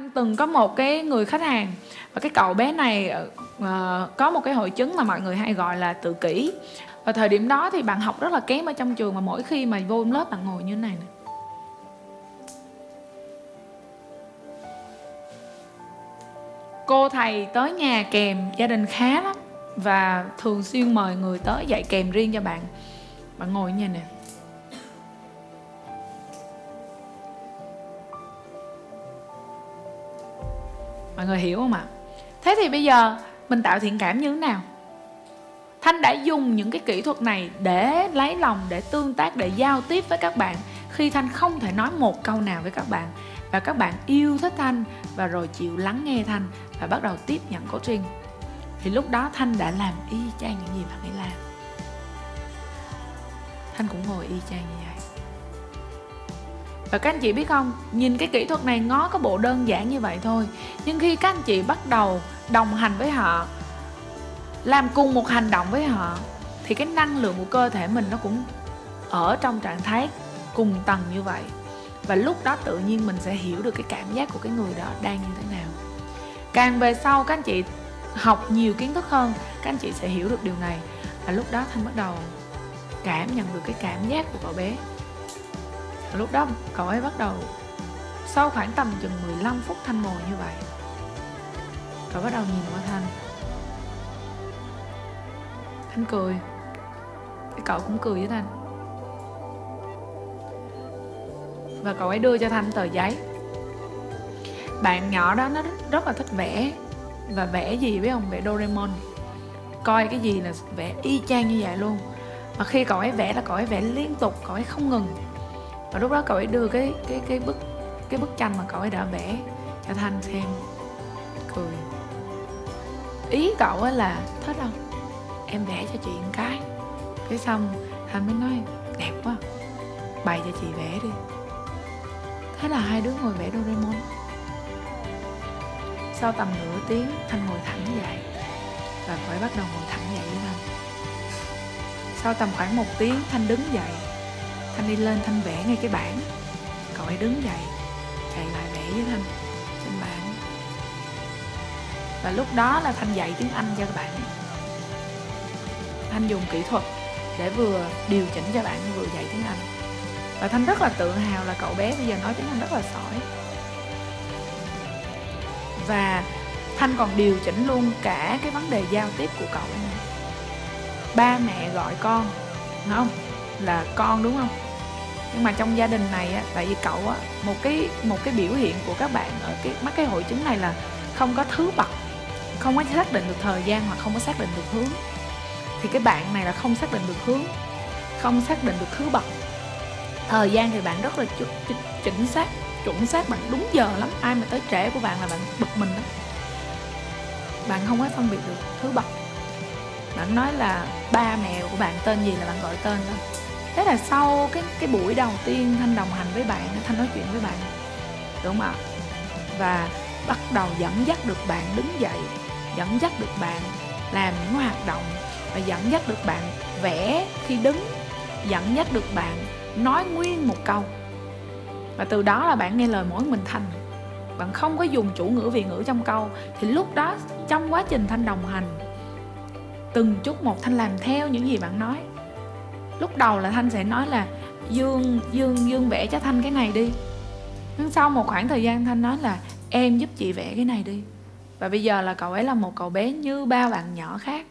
Thanh từng có một cái người khách hàng, và cái cậu bé này có một cái hội chứng mà mọi người hay gọi là tự kỷ. Và thời điểm đó thì bạn học rất là kém ở trong trường, mà mỗi khi mà vô lớp bạn ngồi như thế này nè. Cô thầy tới nhà kèm, gia đình khá lắm, và thường xuyên mời người tới dạy kèm riêng cho bạn. Bạn ngồi như vậy nè. Mọi người hiểu không ạ? Thế thì bây giờ mình tạo thiện cảm như thế nào? Thanh đã dùng những cái kỹ thuật này để lấy lòng, để tương tác, để giao tiếp với các bạn khi Thanh không thể nói một câu nào với các bạn, và các bạn yêu thích Thanh và rồi chịu lắng nghe Thanh và bắt đầu tiếp nhận coaching. Thì lúc đó Thanh đã làm y chang những gì bạn ấy làm. Thanh cũng ngồi y chang như vậy. Và các anh chị biết không, nhìn cái kỹ thuật này ngó có bộ đơn giản như vậy thôi, nhưng khi các anh chị bắt đầu đồng hành với họ, làm cùng một hành động với họ, thì cái năng lượng của cơ thể mình nó cũng ở trong trạng thái cùng tầng như vậy. Và lúc đó tự nhiên mình sẽ hiểu được cái cảm giác của cái người đó đang như thế nào. Càng về sau các anh chị học nhiều kiến thức hơn, các anh chị sẽ hiểu được điều này. Và lúc đó Thanh bắt đầu cảm nhận được cái cảm giác của cậu bé. Và lúc đó cậu ấy bắt đầu, sau khoảng tầm chừng 15 phút Thanh ngồi như vậy, cậu bắt đầu nhìn qua Thanh. Thanh cười, cái cậu cũng cười với Thanh. Và cậu ấy đưa cho Thanh tờ giấy. Bạn nhỏ đó nó rất là thích vẽ. Và vẽ gì biết không? Vẽ Doraemon. Coi cái gì là vẽ y chang như vậy luôn. Và khi cậu ấy vẽ là cậu ấy vẽ liên tục, cậu ấy không ngừng. Và lúc đó cậu ấy đưa cái bức tranh mà cậu ấy đã vẽ cho Thanh xem. Cười. Ý cậu ấy là thích không? Em vẽ cho chị một cái. Cái xong Thanh mới nói đẹp quá, bày cho chị vẽ đi. Thế là hai đứa ngồi vẽ Doraemon. Sau tầm nửa tiếng Thanh ngồi thẳng dậy, và cậu ấy bắt đầu ngồi thẳng dậy với Thanh. Sau tầm khoảng 1 tiếng Thanh đứng dậy, Thanh đi lên Thanh vẽ ngay cái bảng. Cậu ấy đứng dậy, chạy lại vẽ với Thanh trên bảng. Và lúc đó là Thanh dạy tiếng Anh cho các bạn. Thanh dùng kỹ thuật để vừa điều chỉnh cho bạn, vừa dạy tiếng Anh. Và Thanh rất là tự hào là cậu bé bây giờ nói tiếng Anh rất là giỏi. Và Thanh còn điều chỉnh luôn cả cái vấn đề giao tiếp của cậu ấy nữa. Ba mẹ gọi con, đúng không? Là con đúng không? Nhưng mà trong gia đình này á, tại vì cậu á, một cái biểu hiện của các bạn ở mắc cái hội chứng này là không có thứ bậc, không có xác định được thời gian, hoặc không có xác định được hướng. Thì cái bạn này là không xác định được hướng, không xác định được thứ bậc. Thời gian thì bạn rất là chính xác, chuẩn xác, bạn đúng giờ lắm. Ai mà tới trễ của bạn là bạn bực mình đó. Bạn không có phân biệt được thứ bậc. Bạn nói là ba mẹ của bạn tên gì là bạn gọi tên thôi. Thế là sau cái buổi đầu tiên Thanh đồng hành với bạn, Thanh nói chuyện với bạn, đúng không ạ? Và bắt đầu dẫn dắt được bạn đứng dậy, dẫn dắt được bạn làm những hoạt động, và dẫn dắt được bạn vẽ khi đứng, dẫn dắt được bạn nói nguyên một câu. Và từ đó là bạn nghe lời mỗi mình Thanh. Bạn không có dùng chủ ngữ vị ngữ trong câu. Thì lúc đó trong quá trình Thanh đồng hành, từng chút một Thanh làm theo những gì bạn nói. Lúc đầu là Thanh sẽ nói là Dương vẽ cho Thanh cái này đi. Nhưng sau một khoảng thời gian Thanh nói là em giúp chị vẽ cái này đi. Và bây giờ là cậu ấy là một cậu bé như bao bạn nhỏ khác.